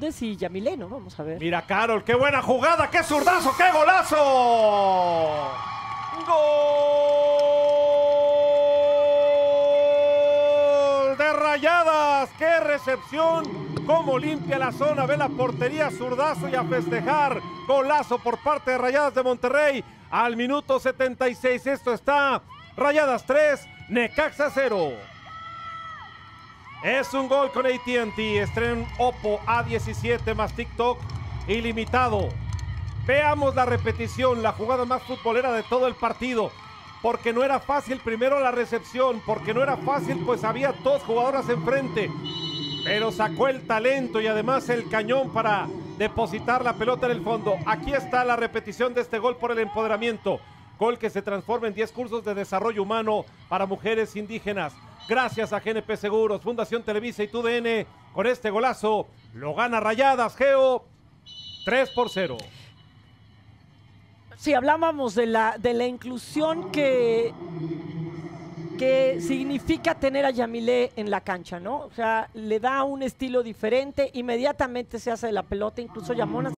Faúndez y Yamilé, ¿no? Vamos a ver. Mira, Carol, qué buena jugada, qué zurdazo, qué golazo. ¡Gol de Rayadas! ¡Qué recepción! ¡Cómo limpia la zona! Ve la portería, zurdazo y a festejar. Golazo por parte de Rayadas de Monterrey al minuto 76. Esto está Rayadas 3, Necaxa 0. Es un gol con AT&T. Estreno Oppo A17 más TikTok ilimitado. Veamos la repetición, la jugada más futbolera de todo el partido. Porque no era fácil primero la recepción, porque no era fácil, pues había dos jugadoras enfrente. Pero sacó el talento y además el cañón para depositar la pelota en el fondo. Aquí está la repetición de este gol por el empoderamiento. Gol que se transforma en 10 cursos de desarrollo humano para mujeres indígenas. Gracias a GNP Seguros, Fundación Televisa y TUDN. Con este golazo lo gana Rayadas, Geo, 3-0. Sí, hablábamos de la inclusión que significa tener a Yamilé en la cancha, ¿no? O sea, le da un estilo diferente, inmediatamente se hace de la pelota, incluso Yamona